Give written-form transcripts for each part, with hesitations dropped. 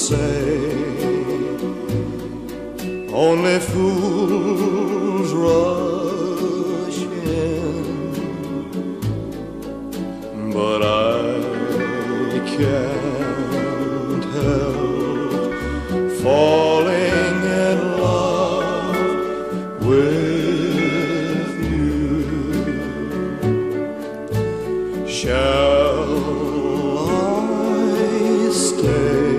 say only fools rush in, but I can't help falling in love with you. Shall I stay?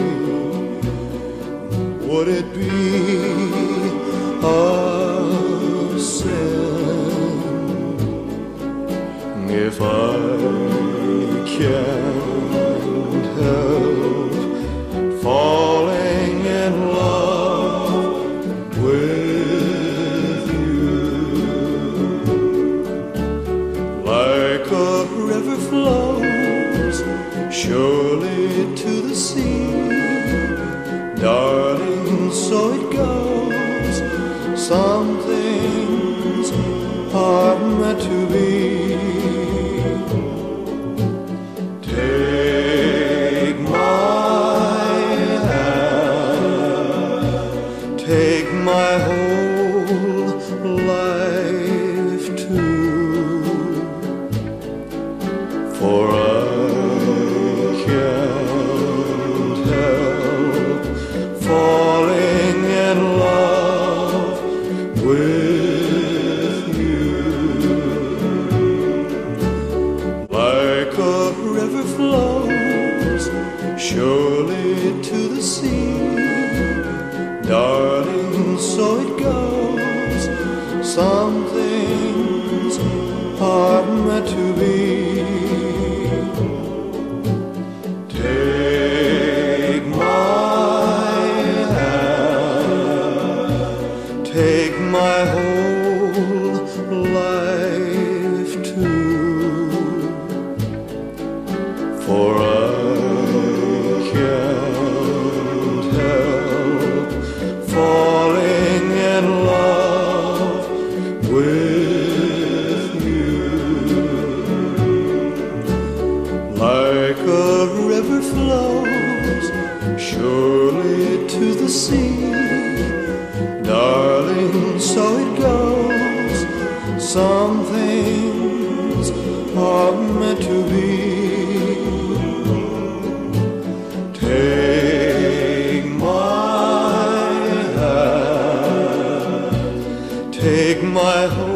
Would it be a sin if I can't help falling in love with you? Like a river flows surely to the sea, darling, so it goes. Some things are meant to be. Take my hand, take my whole life too, for I can't help falling in love with you. Like a river flows surely to the sea, darling, so it goes. Some things are meant to be. Take my hand, take my whole life too, for I can't help falling in love with you. Like a river flows surely to the sea, darling, so it goes. Some things are meant to be. Take my hand, take my whole